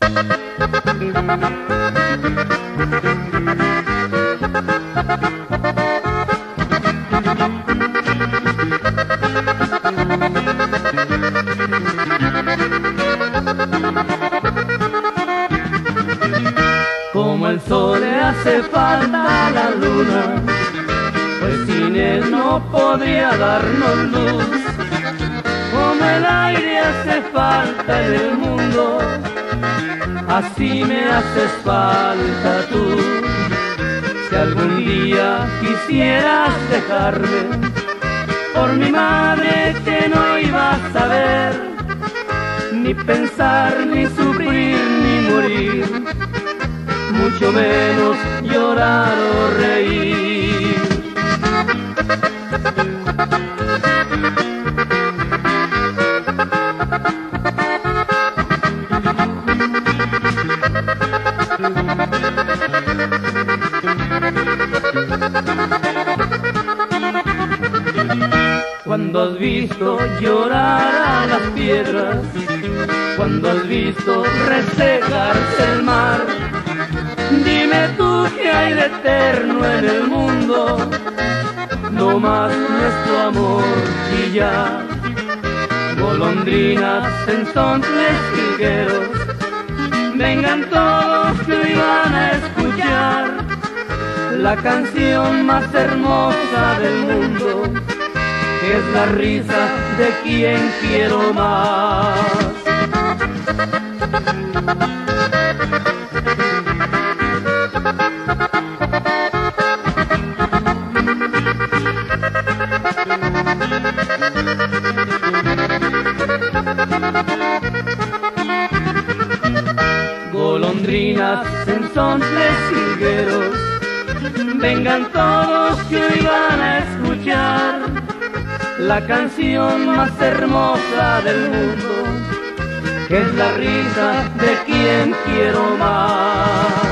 Como el sol le hace falta a la luna, pues sin él no podría darnos luz. Como el aire hace falta en el mundo, así me haces falta tú. Si algún día quisieras dejarme, por mi madre que no ibas a ver, ni pensar, ni sufrir, ni morir, mucho menos llorar o reír. Cuando has visto llorar a las piedras, cuando has visto resecarse el mar, dime tú qué hay de eterno en el mundo, no más nuestro amor y ya. Golondrinas en sontles jilgueros, vengan todos que hoy van a escuchar la canción más hermosa del mundo, que es la risa de quien quiero más. Golondrinas en sontles jilgueros, vengan todos que hoy van a escuchar la canción más hermosa del mundo, que es la risa de quien quiero más.